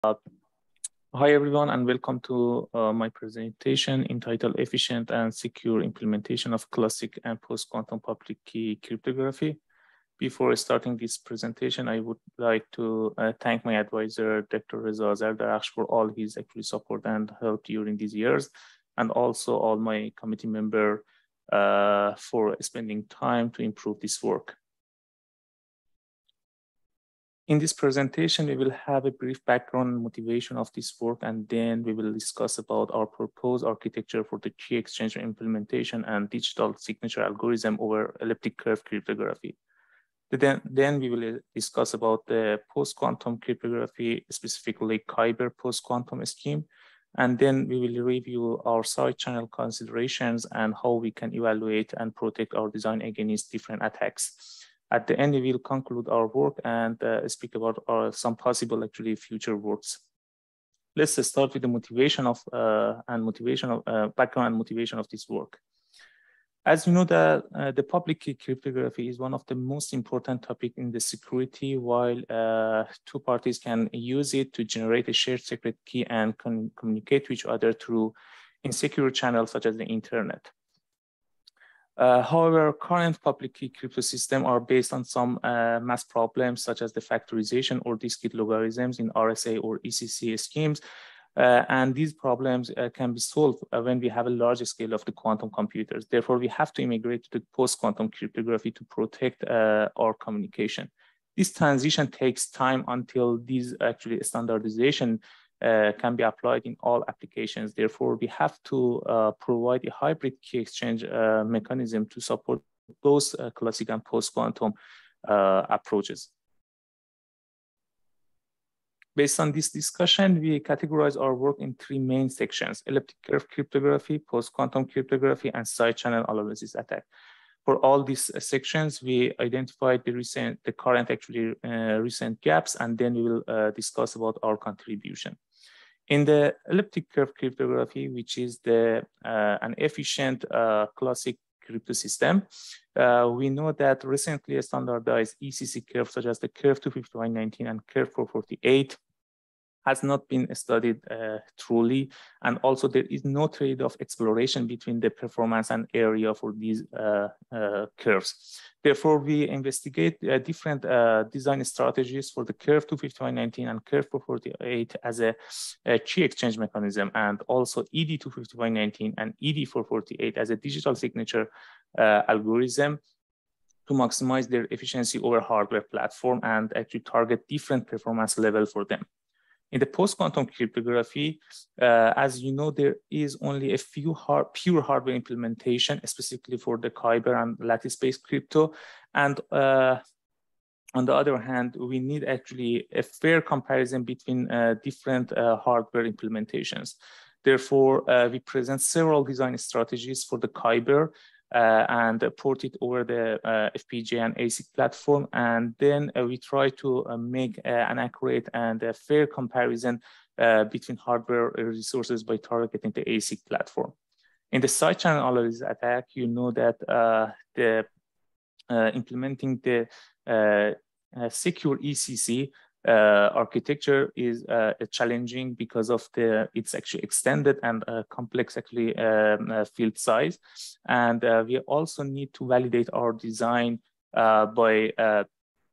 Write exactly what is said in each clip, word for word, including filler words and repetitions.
Uh, hi, everyone, and welcome to uh, my presentation entitled Efficient and Secure Implementation of Classic and Post-Quantum Public Key Cryptography. Before starting this presentation, I would like to uh, thank my advisor, Doctor Reza Zardaraksh, for all his actually support and help during these years, and also all my committee member uh, for spending time to improve this work. In this presentation, we will have a brief background and motivation of this work, and then we will discuss about our proposed architecture for the key exchange implementation and digital signature algorithm over elliptic curve cryptography. Then, then we will discuss about the post-quantum cryptography, specifically Kyber post-quantum scheme, and then we will review our side channel considerations and how we can evaluate and protect our design against different attacks. At the end, we will conclude our work and uh, speak about our, some possible actually future works. Let's start with the motivation of uh, and motivation of uh, background and motivation of this work. As you know, the, uh, the public key cryptography is one of the most important topics in the security, while uh, two parties can use it to generate a shared secret key and can communicate to each other through insecure channels such as the internet. Uh, however, current public key crypto systems are based on some uh, math problems such as the factorization or discrete logarithms in R S A or E C C schemes. Uh, and these problems uh, can be solved uh, when we have a large scale of the quantum computers. Therefore, we have to immigrate to the post-quantum cryptography to protect uh, our communication. This transition takes time until these actually standardization Uh, can be applied in all applications. Therefore, we have to uh, provide a hybrid key exchange uh, mechanism to support both uh, classic and post-quantum uh, approaches. Based on this discussion, we categorize our work in three main sections: elliptic curve cryptography, post-quantum cryptography, and side channel analysis attack. For all these uh, sections, we identified the recent, the current actually uh, recent gaps, and then we will uh, discuss about our contribution. In the elliptic curve cryptography, which is the uh, an efficient uh, classic crypto system, uh, we know that recently standardized E C C curves such as the curve two fifty-one nineteen and curve four forty-eight has not been studied uh, truly, and also there is no trade-off exploration between the performance and area for these uh, uh, curves. Therefore, we investigate uh, different uh, design strategies for the curve two fifty-one nineteen and curve four forty-eight as a, a key exchange mechanism, and also E D two fifty-one nineteen and E D four forty-eight as a digital signature uh, algorithm to maximize their efficiency over hardware platform and actually target different performance level for them. In the post-quantum cryptography, uh, as you know, there is only a few hard, pure hardware implementation, specifically for the Kyber and lattice-based crypto. And uh, on the other hand, we need actually a fair comparison between uh, different uh, hardware implementations. Therefore, uh, we present several design strategies for the Kyber Uh, and uh, port it over the uh, F P G A and A S I C platform. And then uh, we try to uh, make uh, an accurate and uh, fair comparison uh, between hardware resources by targeting the A S I C platform. In the side channel analysis attack, you know that uh, the uh, implementing the uh, uh, secure E C C Uh, architecture is uh, challenging because of the its actually extended and uh, complex actually um, uh, field size, and uh, we also need to validate our design uh, by uh,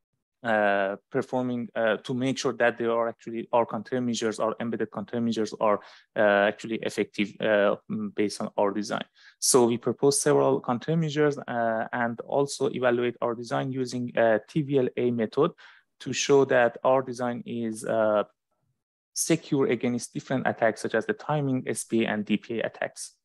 uh, performing uh, to make sure that they are actually our countermeasures, our embedded countermeasures are uh, actually effective uh, based on our design. So we propose several countermeasures uh, and also evaluate our design using a T V L A method to show that our design is uh, secure against different attacks, such as the timing, S P A, and D P A attacks.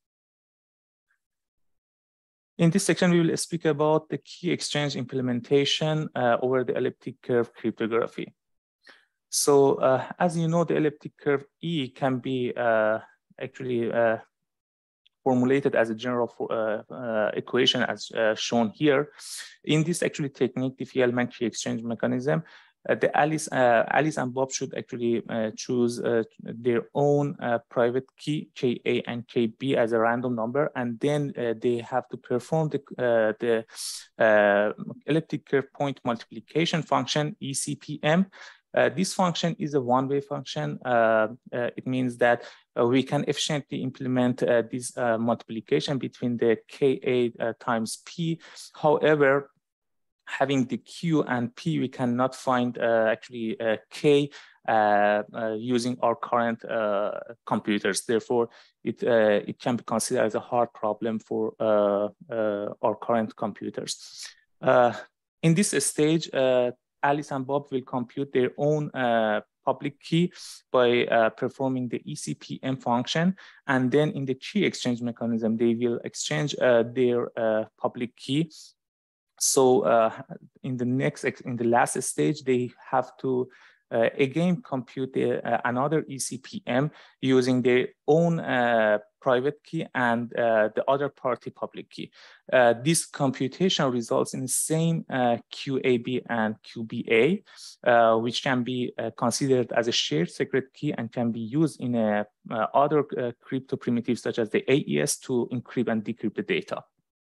In this section, we will speak about the key exchange implementation uh, over the elliptic curve cryptography. So uh, as you know, the elliptic curve E can be uh, actually uh, formulated as a general for, uh, uh, equation as uh, shown here. In this actually technique, the Fielman key exchange mechanism, uh, the Alice, uh, Alice and Bob should actually uh, choose uh, their own uh, private key, K A and K B as a random number, and then uh, they have to perform the, uh, the uh, elliptic curve point multiplication function, E C P M, Uh, this function is a one-way function. Uh, uh, it means that uh, we can efficiently implement uh, this uh, multiplication between the K A uh, times P. However, having the Q and P, we cannot find uh, actually uh, K uh, uh, using our current uh, computers. Therefore, it, uh, it can be considered as a hard problem for uh, uh, our current computers. Uh, in this stage, uh, Alice and Bob will compute their own uh, public key by uh, performing the E C P M function. And then in the key exchange mechanism, they will exchange uh, their uh, public key. So uh, in the next, in the last stage, they have to uh, again compute the, uh, another E C P M using their own uh, private key and uh, the other party public key. Uh, this computation results in the same uh, Q A B and Q B A, uh, which can be uh, considered as a shared secret key and can be used in a, uh, other uh, crypto primitives such as the A E S to encrypt and decrypt the data.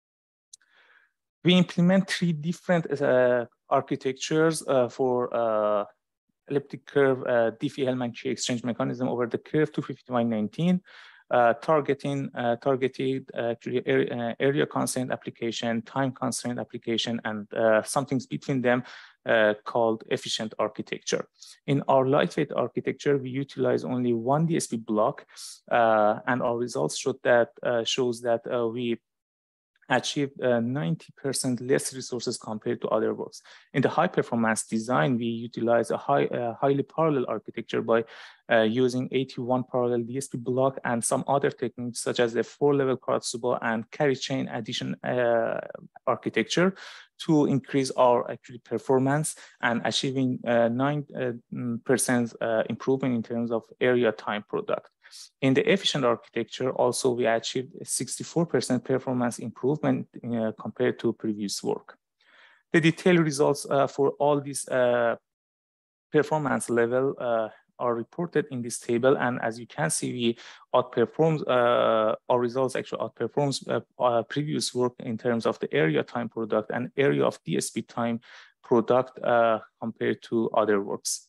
We implement three different uh, architectures uh, for uh, elliptic curve uh, Diffie-Hellman key exchange mechanism over the curve two fifty-one nineteen, uh, targeting uh, targeted actually area, area constraint application, time constraint application, and uh, something between them uh, called efficient architecture. In our lightweight architecture, we utilize only one D S P block, uh, and our results showed that uh, shows that uh, we achieved uh, ninety percent less resources compared to other works. In the high performance design, we utilize a high, uh, highly parallel architecture by uh, using eighty-one parallel D S P block and some other techniques such as the four level Karatsuba and carry chain addition uh, architecture to increase our actually performance and achieving uh, nine percent uh, uh, improvement in terms of area time product. In the efficient architecture, also we achieved a sixty-four percent performance improvement uh, compared to previous work. The detailed results uh, for all these uh, performance level uh, are reported in this table, and as you can see, we outperforms uh, our results actually outperforms uh, our previous work in terms of the area time product and area of D S P time product uh, compared to other works.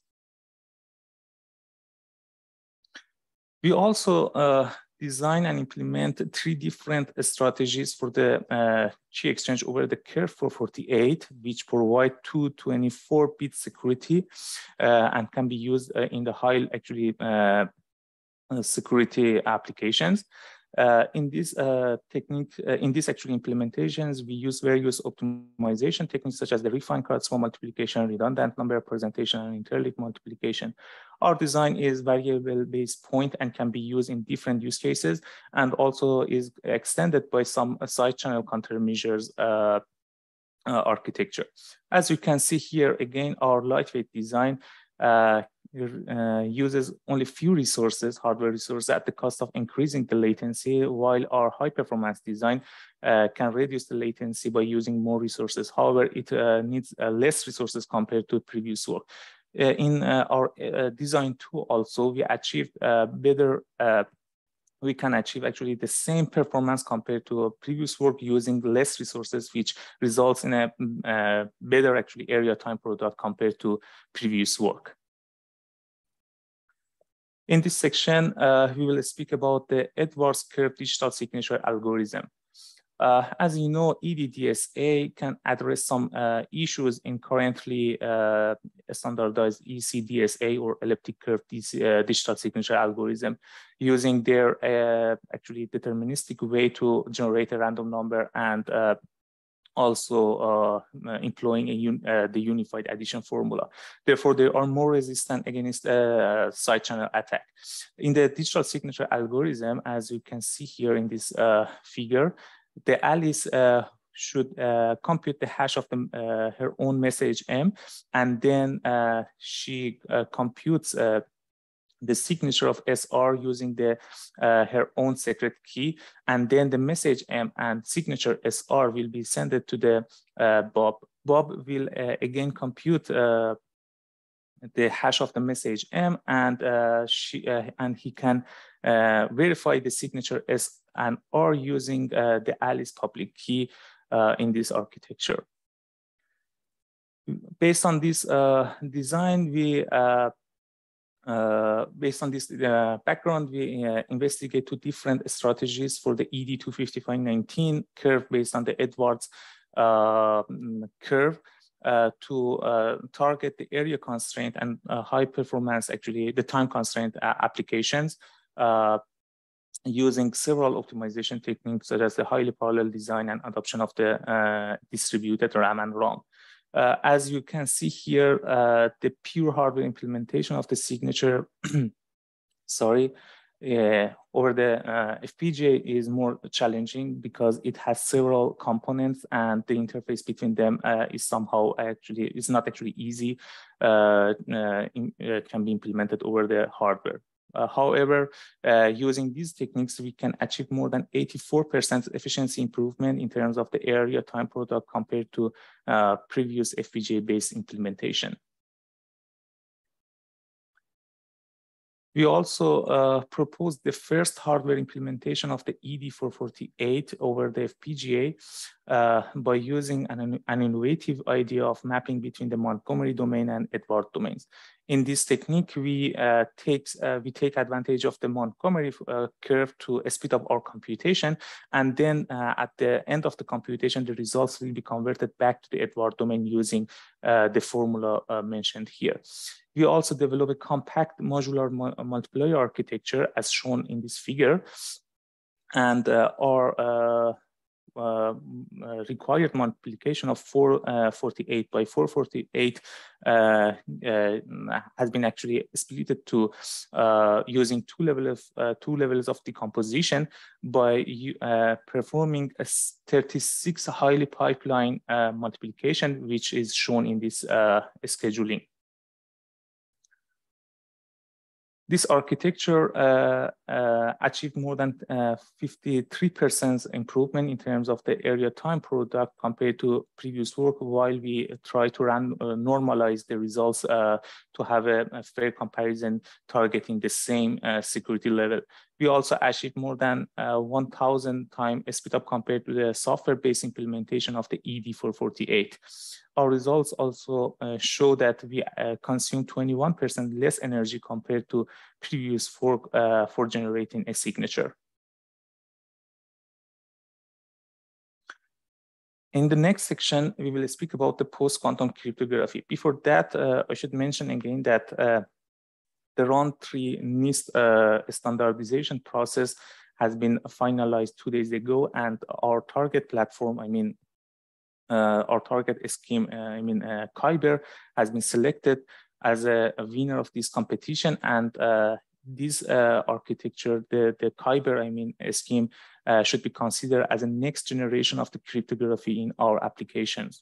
We also uh, design and implement three different strategies for the uh, key exchange over the curve four forty-eight, which provide two twenty-four bit security uh, and can be used uh, in the high actually uh, security applications. Uh, in this uh, technique, uh, in these actual implementations, we use various optimization techniques such as the refined Karatsuba multiplication, redundant number representation, and interleaved multiplication. Our design is variable-based point and can be used in different use cases, and also is extended by some side channel countermeasures uh, uh, architecture. As you can see here, again, our lightweight design uh, Uh, uses only few resources, hardware resources, at the cost of increasing the latency, while our high performance design uh, can reduce the latency by using more resources. However, it uh, needs uh, less resources compared to previous work. Uh, in uh, our uh, design tool also, we achieved uh, better, uh, we can achieve actually the same performance compared to a previous work using less resources, which results in a uh, better actually area time product compared to previous work. In this section, uh, we will speak about the Edwards curve digital signature algorithm. Uh, as you know, E D D S A can address some uh, issues in currently uh, standardized E C D S A or elliptic curve uh, digital signature algorithm using their uh, actually deterministic way to generate a random number and uh, also uh, employing a un uh, the unified addition formula. Therefore, they are more resistant against uh, side channel attack. In the digital signature algorithm, as you can see here in this uh, figure, the Alice uh, should uh, compute the hash of the, uh, her own message M, and then uh, she uh, computes uh, the signature of S R using the uh, her own secret key, and then the message M and signature S R will be sent to the uh, Bob. Bob will uh, again compute uh, the hash of the message M, and uh, she uh, and he can uh, verify the signature S and R using uh, the Alice public key uh, in this architecture. Based on this uh, design, we uh, uh, based on this uh, background, we uh, investigate two different strategies for the E D two fifty-five nineteen curve based on the Edwards uh, curve uh, to uh, target the area constraint and uh, high performance, actually the time constraint uh, applications uh, using several optimization techniques such as the highly parallel design and adoption of the uh, distributed RAM and ROM. Uh, as you can see here, uh, the pure hardware implementation of the signature, sorry, uh, over the uh, F P G A is more challenging because it has several components and the interface between them uh, is somehow actually, it's not actually easy, uh, uh, in, uh, can be implemented over the hardware. Uh, however, uh, using these techniques, we can achieve more than eighty-four percent efficiency improvement in terms of the area time product compared to uh, previous F P G A-based implementation. We also uh, proposed the first hardware implementation of the E D four forty-eight over the F P G A uh, by using an, an innovative idea of mapping between the Montgomery domain and Edwards domains. In this technique, we, uh, takes, uh, we take advantage of the Montgomery uh, curve to speed up our computation. And then uh, at the end of the computation, the results will be converted back to the Edwards domain using uh, the formula uh, mentioned here. We also develop a compact modular multiplier architecture as shown in this figure. And uh, our uh, uh, required multiplication of four forty-eight by four forty-eight uh, uh, has been actually split to uh, using two levels of uh, two levels of decomposition by uh, performing a thirty-six highly pipeline uh, multiplication, which is shown in this uh, scheduling. This architecture uh, uh, achieved more than fifty-three percent uh, improvement in terms of the area time product compared to previous work, while we try to run, uh, normalize the results uh, to have a, a fair comparison targeting the same uh, security level. We also achieved more than uh, one thousand times speed up compared to the software-based implementation of the E D four forty-eight. Our results also uh, show that we uh, consume twenty-one percent less energy compared to previous for, uh, for generating a signature. In the next section, we will speak about the post-quantum cryptography. Before that, uh, I should mention again that uh, the round three NIST uh, standardization process has been finalized two days ago, and our target platform, I mean, Uh, our target scheme, uh, I mean, uh, Kyber, has been selected as a, a winner of this competition. And uh, this uh, architecture, the, the Kyber, I mean, scheme, uh, should be considered as a next generation of the cryptography in our applications.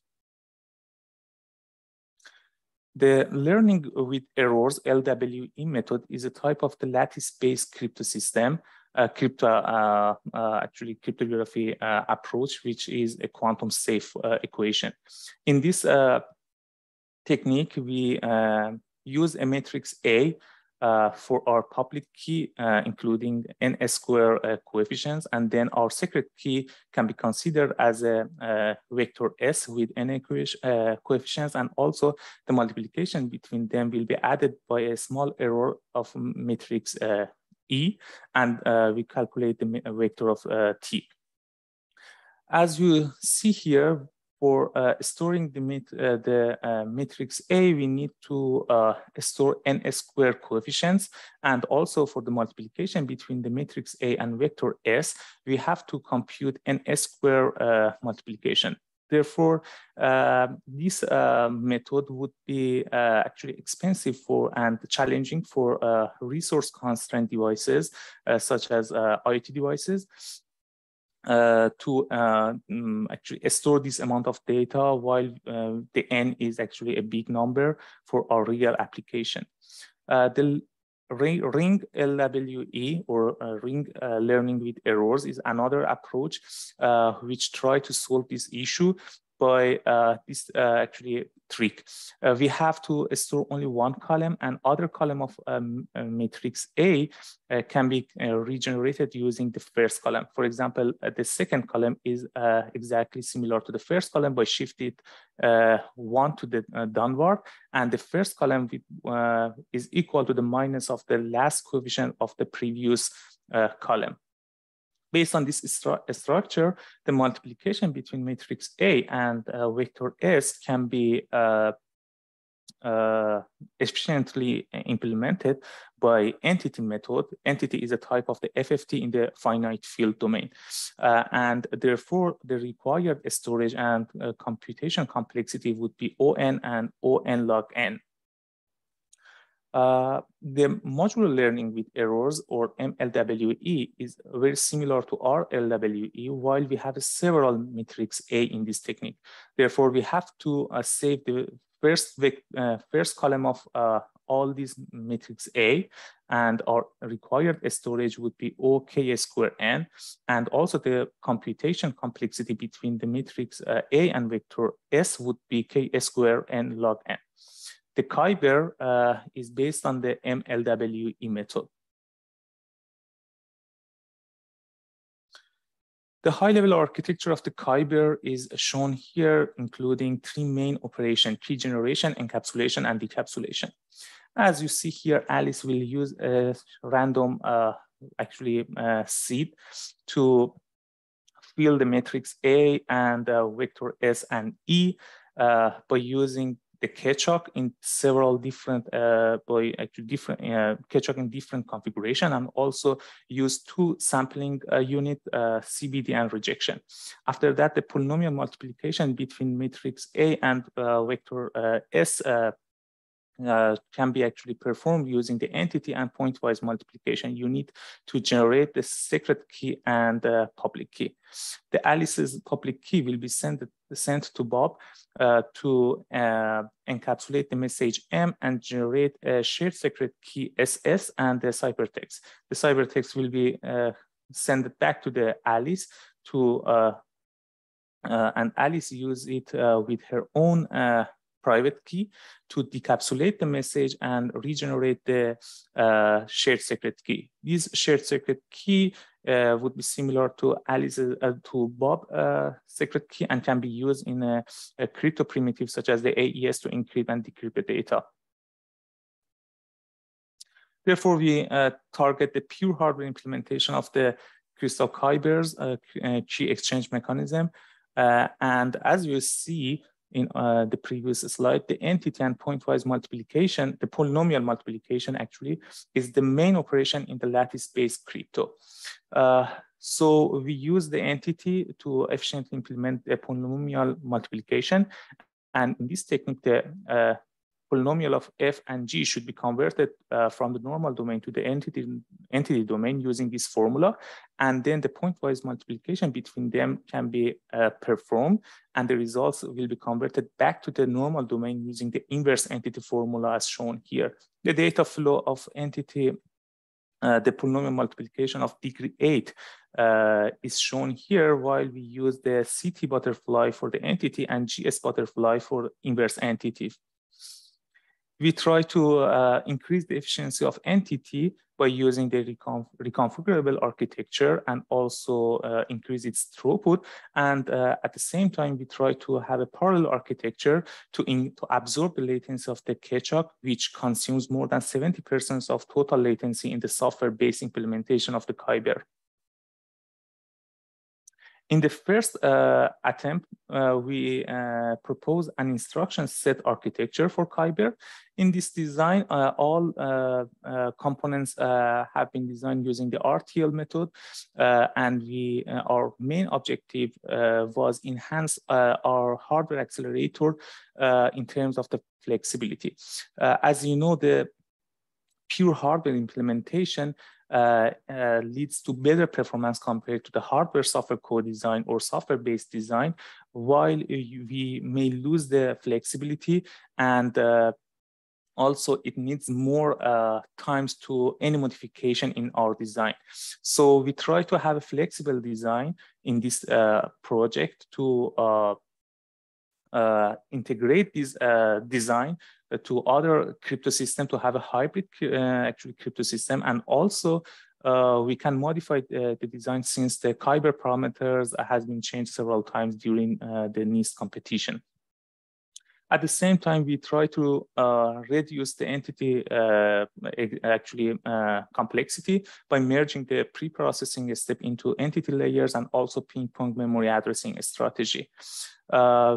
The learning with errors, L W E method, is a type of the lattice-based crypto system. Uh, crypto, uh, uh, actually cryptography uh, approach, which is a quantum safe uh, equation. In this uh, technique, we uh, use a matrix A uh, for our public key, uh, including n square uh, coefficients, and then our secret key can be considered as a, a vector S with n uh, coefficients, and also the multiplication between them will be added by a small error of matrix uh, E, and uh, we calculate the vector of uh, T. As you see here, for uh, storing the, met uh, the uh, matrix A, we need to uh, store n square coefficients, and also for the multiplication between the matrix A and vector S, we have to compute n square uh, multiplication. Therefore, uh, this uh, method would be uh, actually expensive for and challenging for uh, resource constrained devices, uh, such as uh, I O T devices, uh, to uh, um, actually store this amount of data, while uh, the N is actually a big number for our real application. Uh, the Ring L W E, or uh, ring uh, learning with errors, is another approach uh, which try to solve this issue. by uh, this uh, actually trick. Uh, we have to store only one column, and other column of um, uh, matrix A uh, can be uh, regenerated using the first column. For example, uh, the second column is uh, exactly similar to the first column by shifting uh, one to the uh, downward, and the first column uh, is equal to the minus of the last coefficient of the previous uh, column. Based on this stru structure, the multiplication between matrix A and uh, vector S can be uh, uh, efficiently implemented by entity method. Entity is a type of the F F T in the finite field domain. Uh, and therefore, the required storage and uh, computation complexity would be O N and O N log N. Uh, the modular learning with errors, or M L W E, is very similar to R L W E, while we have several matrix A in this technique. Therefore, we have to uh, save the first, uh, first column of uh, all these matrix A, and our required storage would be O K square N, and also the computation complexity between the matrix uh, A and vector S would be K square N log N. The Kyber uh, is based on the M L W E method. The high-level architecture of the Kyber is shown here, including three main operations: key generation, encapsulation, and decapsulation. As you see here, Alice will use a random, uh, actually, uh, seed to fill the matrix A and uh, vector S and E uh, by using the Keccak in several different, uh, by actually different, uh, Keccak in different configuration, and also use two sampling uh, unit, uh, C B D and rejection. After that, the polynomial multiplication between matrix A and uh, vector uh, S uh, Uh, can be actually performed using the entity and pointwise multiplication unit to generate the secret key and uh, public key. The Alice's public key will be sent, sent to Bob uh, to uh, encapsulate the message M and generate a shared secret key S S and the ciphertext. The ciphertext will be uh, sent back to the Alice to, uh, uh, and Alice use it uh, with her own uh, private key to decapsulate the message and regenerate the uh, shared secret key. This shared secret key uh, would be similar to Alice's, uh, to Bob uh, secret key, and can be used in a, a crypto primitive such as the A E S to encrypt and decrypt the data. Therefore, we uh, target the pure hardware implementation of the Crystal Kyber's uh, key exchange mechanism. Uh, and as you see, in uh, the previous slide, the entity and pointwise multiplication, the polynomial multiplication actually, is the main operation in the lattice-based crypto. Uh, so we use the entity to efficiently implement the polynomial multiplication. And in this technique, the uh, polynomial of F and G should be converted uh, from the normal domain to the entity, entity domain using this formula. And then the pointwise multiplication between them can be uh, performed, and the results will be converted back to the normal domain using the inverse entity formula as shown here. The data flow of entity, uh, the polynomial multiplication of degree eight uh, is shown here, while we use the C T butterfly for the entity and G S butterfly for inverse entity. We try to uh, increase the efficiency of entity by using the reconf reconfigurable architecture, and also uh, increase its throughput. And uh, at the same time, we try to have a parallel architecture to, in, to absorb the latency of the Keccak, which consumes more than seventy percent of total latency in the software-based implementation of the Kyber. In the first uh, attempt, uh, we uh, propose an instruction set architecture for Kyber. In this design, uh, all uh, uh, components uh, have been designed using the R T L method, uh, and we, uh, our main objective uh, was enhance uh, our hardware accelerator uh, in terms of the flexibility. Uh, as you know, the pure hardware implementation Uh, uh, leads to better performance compared to the hardware software co-design or software-based design, while we may lose the flexibility, and uh, also it needs more uh, times to any modification in our design. So we try to have a flexible design in this uh, project to uh, uh, integrate this uh, design to other crypto system to have a hybrid uh, actually crypto system, and also uh, we can modify the, the design since the Kyber parameters has been changed several times during uh, the NIST competition. At the same time, we try to uh, reduce the entity uh, actually uh, complexity by merging the pre-processing step into entity layers and also ping-pong memory addressing strategy. Uh,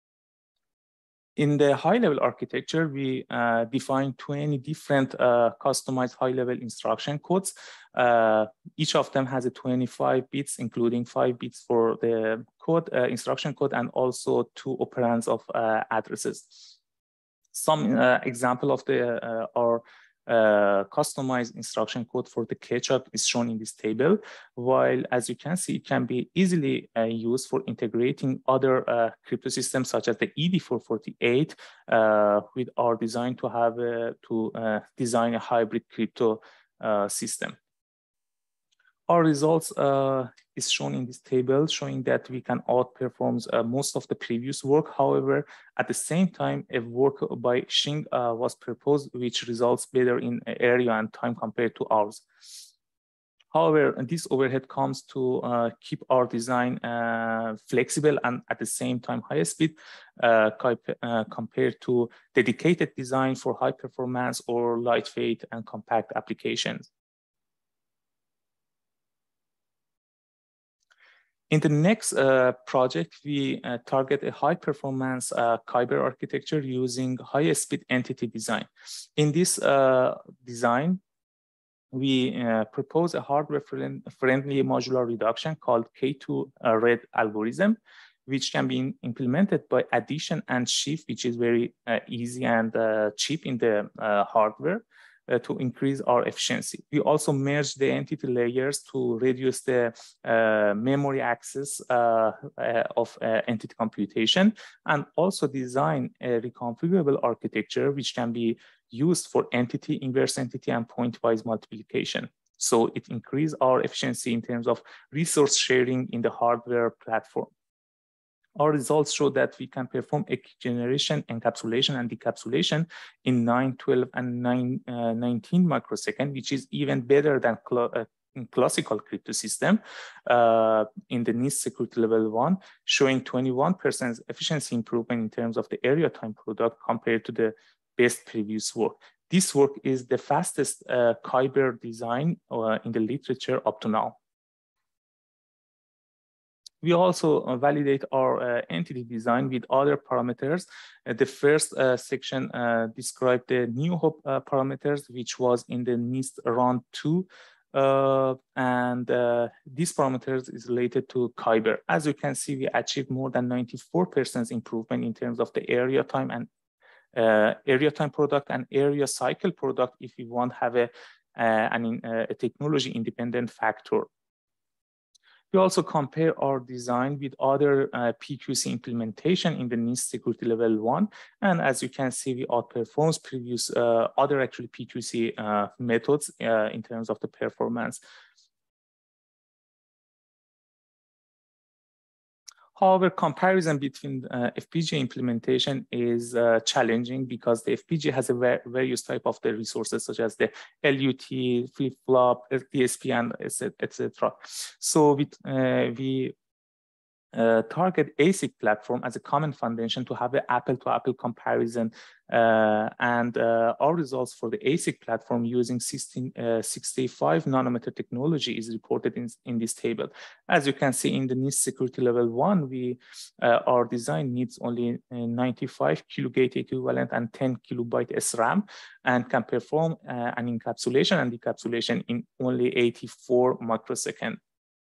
In the high-level architecture, we uh, define twenty different uh, customized high-level instruction codes. Uh, each of them has a twenty-five bits, including five bits for the code, uh, instruction code, and also two operands of uh, addresses. Some uh, example of the uh, are Uh, customized instruction code for the Keccak is shown in this table, while as you can see, it can be easily uh, used for integrating other uh, crypto systems such as the E D four forty-eight uh, with our design to have uh, to uh, design a hybrid crypto uh, system. Our results uh, is shown in this table, showing that we can outperform uh, most of the previous work. However, at the same time, a work by Xing uh, was proposed, which results better in area and time compared to ours. However, this overhead comes to uh, keep our design uh, flexible and at the same time high speed uh, uh, compared to dedicated design for high performance or lightweight and compact applications. In the next uh, project, we uh, target a high-performance uh, Kyber architecture using high-speed entity design. In this uh, design, we uh, propose a hardware-friendly modular reduction called K two RAID algorithm, which can be implemented by addition and shift, which is very uh, easy and uh, cheap in the uh, hardware. Uh, to increase our efficiency. We also merge the entity layers to reduce the uh, memory access uh, uh, of uh, entity computation, and also design a reconfigurable architecture which can be used for entity, inverse entity, and point-wise multiplication. So it increases our efficiency in terms of resource sharing in the hardware platform. Our results show that we can perform a generation, encapsulation, and decapsulation in nine, twelve, and nine, uh, nineteen microseconds, which is even better than cl uh, in classical crypto system uh, in the NIST security level one, showing twenty-one percent efficiency improvement in terms of the area time product compared to the best previous work. This work is the fastest uh, Kyber design uh, in the literature up to now. We also validate our uh, entity design with other parameters. Uh, the first uh, section uh, described the new hop uh, parameters, which was in the NIST round two. Uh, and uh, these parameters is related to Kyber. As you can see, we achieved more than ninety-four percent improvement in terms of the area time and uh, area time product and area cycle product if we want to have a, uh, an, uh, a technology independent factor. We also compare our design with other uh, P Q C implementation in the NIST security level one. And as you can see, we outperforms previous uh, other actually P Q C uh, methods uh, in terms of the performance. However, comparison between uh, F P G A implementation is uh, challenging because the F P G A has a various type of the resources such as the L U T, flip-flop, D S P, and et cetera. So we, uh, we uh, target A SIC platform as a common foundation to have an apple-to-apple comparison. Uh, and uh, our results for the A SIC platform using sixteen sixty-five nanometer technology is reported in, in this table. As you can see in the NIST security level one, we uh, our design needs only ninety-five kilogate equivalent and ten kilobyte S RAM, and can perform uh, an encapsulation and decapsulation in only eighty-four microseconds.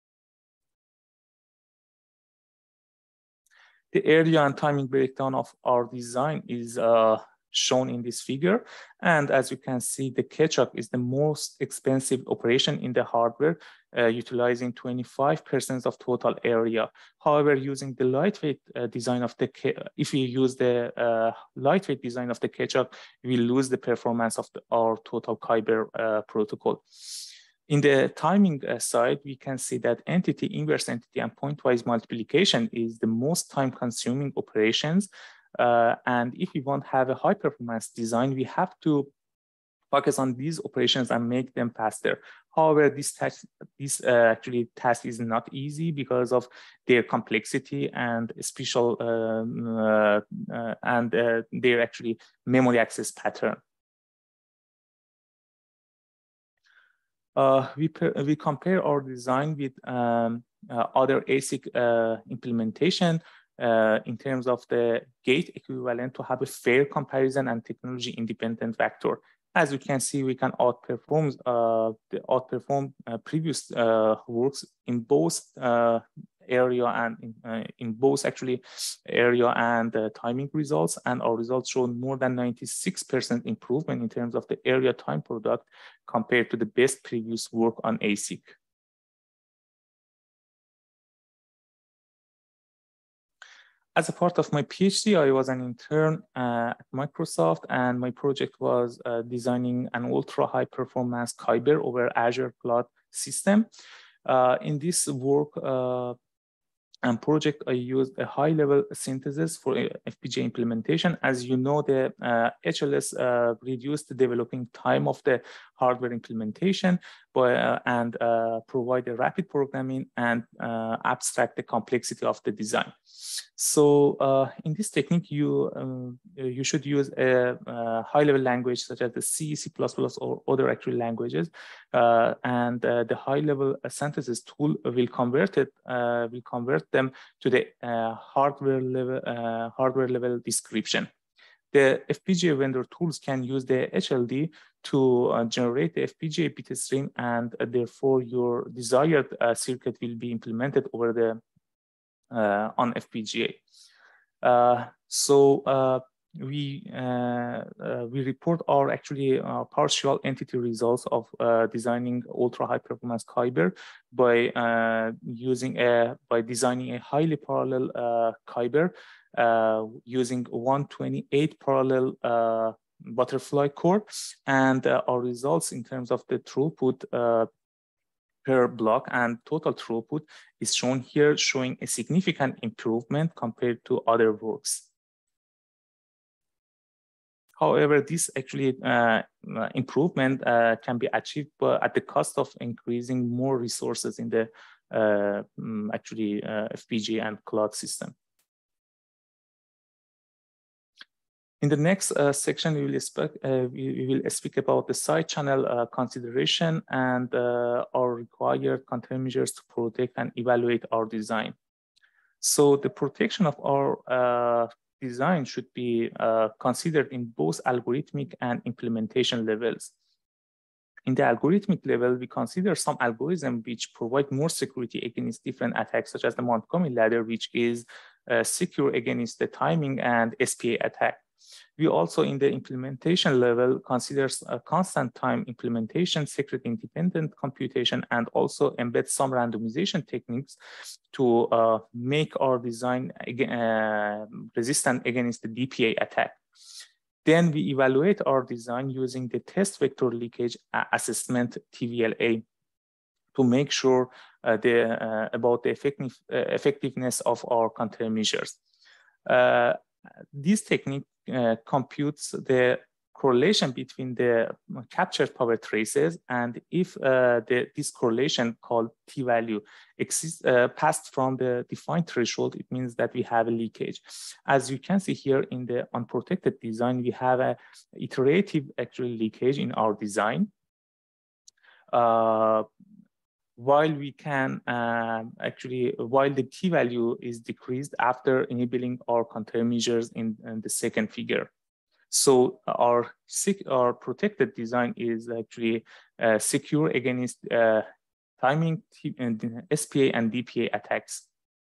The area and timing breakdown of our design is uh, shown in this figure. And as you can see, the Keccak is the most expensive operation in the hardware, uh, utilizing twenty-five percent of total area. However, using the lightweight uh, design of the, Ke if we use the uh, lightweight design of the Keccak, we lose the performance of the, our total Kyber uh, protocol. In the timing uh, side, we can see that entity, inverse entity, and pointwise multiplication is the most time-consuming operations. Uh, and if we want to have a high-performance design, we have to focus on these operations and make them faster. However, this task, this uh, actually task is not easy because of their complexity and special um, uh, uh, and uh, their actually memory access pattern. Uh, we, we compare our design with um, uh, other A S I C uh, implementation uh, in terms of the gate equivalent to have a fair comparison and technology independent vector. As you can see, we can outperform, uh, the outperform uh, previous uh, works in both uh, area and in, uh, in both actually area and uh, timing results. And our results show more than ninety-six percent improvement in terms of the area time product compared to the best previous work on A S I C. As a part of my PhD, I was an intern uh, at Microsoft, and my project was uh, designing an ultra high performance Kyber over Azure cloud system. Uh, in this work uh, and project, I used a high level synthesis for F P G A implementation. As you know, the uh, H L S uh, reduced the developing time of the hardware implementation by, uh, and uh, provide a rapid programming and uh, abstract the complexity of the design. So uh, in this technique, you um, you should use a, a high-level language such as the C, C plus plus, or other actual languages, uh, and uh, the high-level synthesis tool will convert it, uh, will convert them to the uh, hardware level uh, hardware level description. The F P G A vendor tools can use the H L D to uh, generate the F P G A bit stream, and uh, therefore your desired uh, circuit will be implemented over the Uh, on F P G A. Uh, so uh, we uh, uh, we report our actually uh, partial entity results of uh, designing ultra high performance Kyber by uh, using a by designing a highly parallel uh, Kyber uh, using one twenty-eight parallel uh, butterfly core, and uh, our results in terms of the throughput uh, per block and total throughput is shown here, showing a significant improvement compared to other works. However, this actually uh, improvement uh, can be achieved at the cost of increasing more resources in the uh, actually uh, F P G A and cloud system. In the next uh, section, we will, speak, uh, we, we will speak about the side channel uh, consideration and uh, our required countermeasures to protect and evaluate our design. So the protection of our uh, design should be uh, considered in both algorithmic and implementation levels. In the algorithmic level, we consider some algorithms which provide more security against different attacks, such as the Montgomery ladder, which is uh, secure against the timing and S P A attack. We also, in the implementation level, consider a constant time implementation, secret independent computation, and also embed some randomization techniques to uh, make our design uh, resistant against the D P A attack. Then we evaluate our design using the test vector leakage assessment T V L A to make sure uh, the, uh, about the effective, uh, effectiveness of our countermeasures. Uh, this technique uh, computes the correlation between the captured power traces, and if uh, the, this correlation called t-value exists uh, passed from the defined threshold, it means that we have a leakage. As you can see here in the unprotected design, we have a iterative actual leakage in our design. Uh, while we can uh, actually, while the t-value is decreased after enabling our countermeasures in, in the second figure. So our, our protected design is actually uh, secure against uh, timing, and S P A and D P A attacks.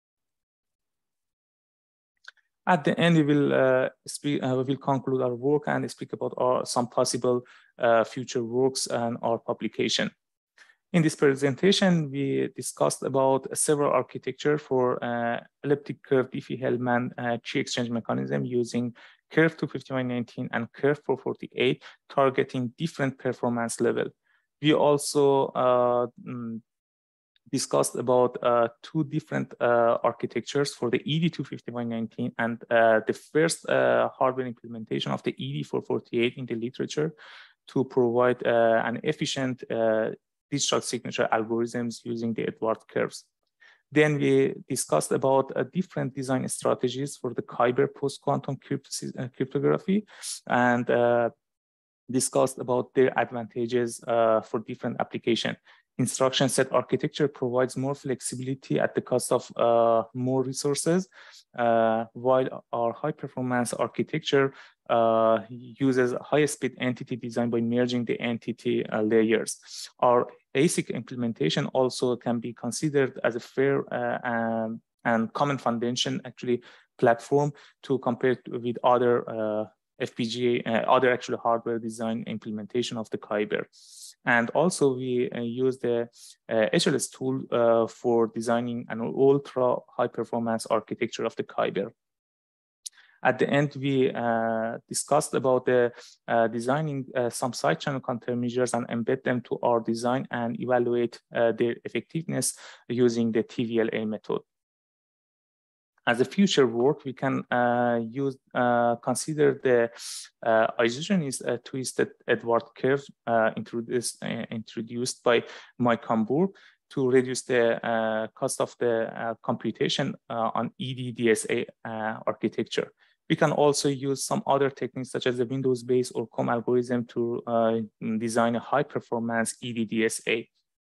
At the end, we will uh, speak, uh, we will conclude our work and speak about our, some possible uh, future works and our publication. In this presentation, we discussed about several architecture for uh, elliptic curve Diffie-Hellman uh, key exchange mechanism using Curve two fifty-one nineteen and Curve four forty-eight, targeting different performance level. We also uh, mm, discussed about uh, two different uh, architectures for the E D two fifty-one nineteen and uh, the first uh, hardware implementation of the E D four forty-eight in the literature to provide uh, an efficient uh, digital signature algorithms using the Edwards curves. Then we discussed about uh, different design strategies for the Kyber post-quantum cryptography and uh, discussed about their advantages uh, for different applications. Instruction set architecture provides more flexibility at the cost of uh, more resources, uh, while our high performance architecture uh, uses high speed entity design by merging the entity uh, layers. Our A S I C implementation also can be considered as a fair uh, um, and common foundation actually platform to compare with other uh, F P G A, uh, other actual hardware design implementation of the Kyber. And also we uh, use the uh, H L S tool uh, for designing an ultra high performance architecture of the Kyber. At the end, we uh, discussed about the uh, designing uh, some side channel countermeasures and embed them to our design and evaluate uh, their effectiveness using the T V L A method. As a future work, we can uh, use uh, consider the uh, isogenies uh, twisted Edwards curve uh, introduced uh, introduced by Mike Hamburg to reduce the uh, cost of the uh, computation uh, on E D D S A uh, architecture. We can also use some other techniques such as the Windows-based or C O M algorithm to uh, design a high-performance E D D S A.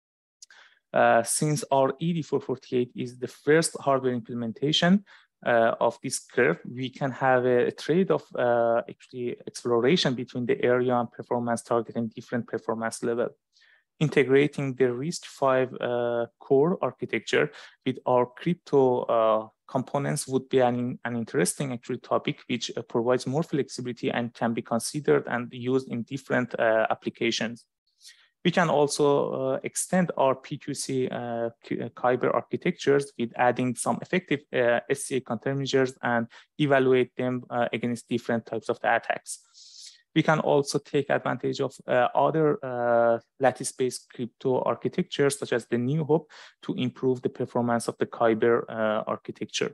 Uh, since our E D four forty-eight is the first hardware implementation uh, of this curve, we can have a, a trade of uh, actually exploration between the area and performance targeting different performance level. Integrating the RISC five uh, core architecture with our crypto uh, components would be an, an interesting actually topic which uh, provides more flexibility and can be considered and used in different uh, applications. We can also uh, extend our P Q C uh, Kyber architectures with adding some effective uh, S C A countermeasures and evaluate them uh, against different types of the attacks. We can also take advantage of uh, other uh, lattice-based crypto architectures, such as the NeoHop, to improve the performance of the Kyber uh, architecture.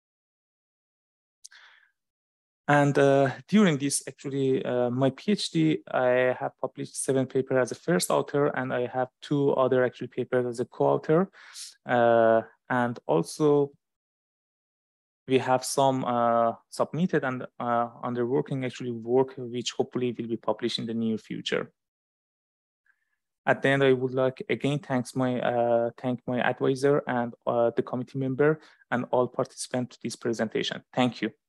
And uh, during this, actually, uh, my PhD, I have published seven papers as a first author, and I have two other actually papers as a co-author. Uh, and also, we have some uh, submitted and uh, under working actually work, which hopefully will be published in the near future. At the end, I would like again thanks my uh, thank my advisor and uh, the committee member and all participants to this presentation. Thank you.